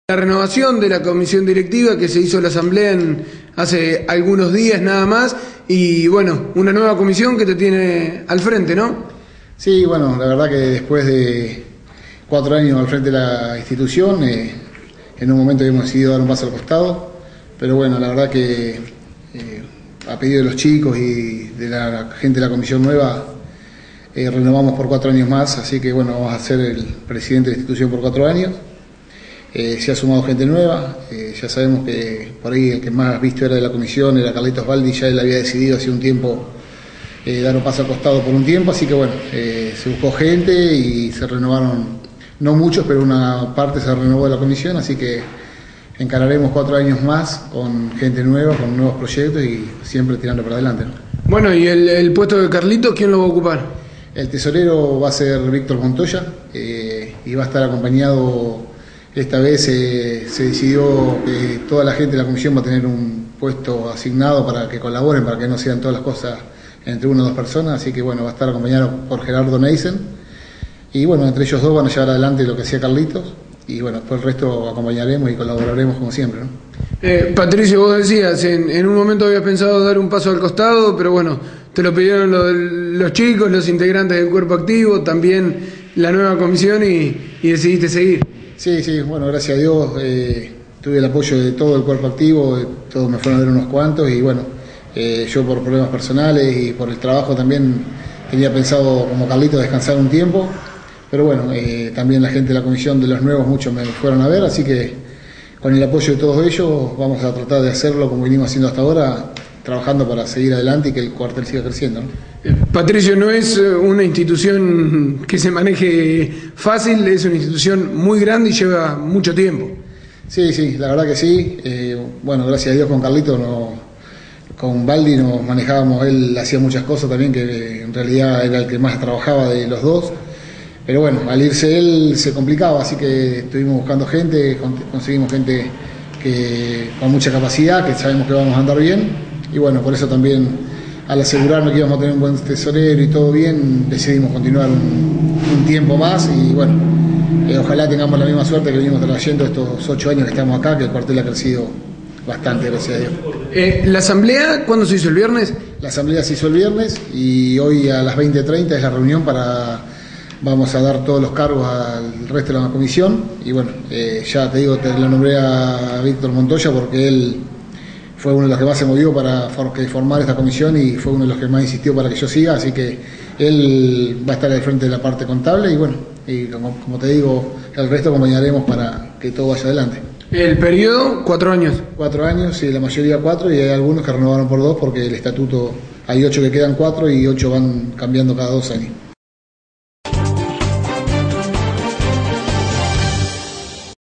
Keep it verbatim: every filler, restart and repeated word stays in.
La renovación de la comisión directiva que se hizo la asamblea en, hace algunos días nada más y bueno, una nueva comisión que te tiene al frente, ¿no? Sí, bueno, la verdad que después de cuatro años al frente de la institución, eh, en un momento hemos decidido dar un paso al costado, pero bueno, la verdad que eh, a pedido de los chicos y de la gente de la comisión nueva, eh, renovamos por cuatro años más, así que bueno, vamos a ser el presidente de la institución por cuatro años. Eh, se ha sumado gente nueva, eh, ya sabemos que por ahí el que más visto era de la comisión era Carlitos Baldi, ya él había decidido hace un tiempo eh, dar un paso al costado por un tiempo, así que bueno, eh, se buscó gente y se renovaron, no muchos, pero una parte se renovó de la comisión, así que encararemos cuatro años más con gente nueva, con nuevos proyectos y siempre tirando para adelante, ¿no? Bueno, ¿y el, el puesto de Carlitos quién lo va a ocupar? El tesorero va a ser Víctor Montoya eh, y va a estar acompañado. Esta vez eh, se decidió que toda la gente de la comisión va a tener un puesto asignado para que colaboren, para que no sean todas las cosas entre una o dos personas, así que bueno, va a estar acompañado por Gerardo Neisen y bueno, entre ellos dos van a llevar adelante lo que hacía Carlitos y bueno, después el resto acompañaremos y colaboraremos como siempre, ¿no? Eh, Patricio, vos decías, en, en un momento habías pensado dar un paso al costado, pero bueno, te lo pidieron lo, los chicos, los integrantes del cuerpo activo, también la nueva comisión y, y decidiste seguir. Sí, sí, bueno, gracias a Dios eh, tuve el apoyo de todo el cuerpo activo, de, todos me fueron a ver unos cuantos y bueno, eh, yo por problemas personales y por el trabajo también tenía pensado como Carlitos descansar un tiempo, pero bueno, eh, también la gente de la comisión de los nuevos muchos me fueron a ver, así que con el apoyo de todos ellos vamos a tratar de hacerlo como venimos haciendo hasta ahora, trabajando para seguir adelante y que el cuartel siga creciendo, ¿no? Patricio, no es una institución que se maneje fácil, es una institución muy grande y lleva mucho tiempo. Sí, sí, la verdad que sí. Eh, bueno, gracias a Dios con Carlito, no, con Baldi nos manejábamos, él hacía muchas cosas también que en realidad era el que más trabajaba de los dos. Pero bueno, al irse él se complicaba, así que estuvimos buscando gente, conseguimos gente que, con mucha capacidad, que sabemos que vamos a andar bien. Y bueno, por eso también, al asegurarnos que íbamos a tener un buen tesorero y todo bien, decidimos continuar un, un tiempo más y bueno, eh, ojalá tengamos la misma suerte que venimos trayendo estos ocho años que estamos acá, que el cuartel ha crecido bastante, gracias a Dios. Eh, ¿La asamblea cuándo se hizo, el viernes? La asamblea se hizo el viernes y hoy a las veinte treinta es la reunión para, vamos a dar todos los cargos al resto de la comisión y bueno, eh, ya te digo, te lo nombré a Víctor Montoya porque él fue uno de los que más se movió para formar esta comisión y fue uno de los que más insistió para que yo siga, así que él va a estar al frente de la parte contable y bueno, y como, como te digo, el resto acompañaremos para que todo vaya adelante. ¿El periodo? Cuatro años. Cuatro años, sí, la mayoría cuatro y hay algunos que renovaron por dos porque el estatuto, hay ocho que quedan cuatro y ocho van cambiando cada dos años.